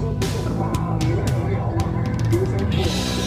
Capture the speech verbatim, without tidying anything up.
大米量没有啊，留声不好。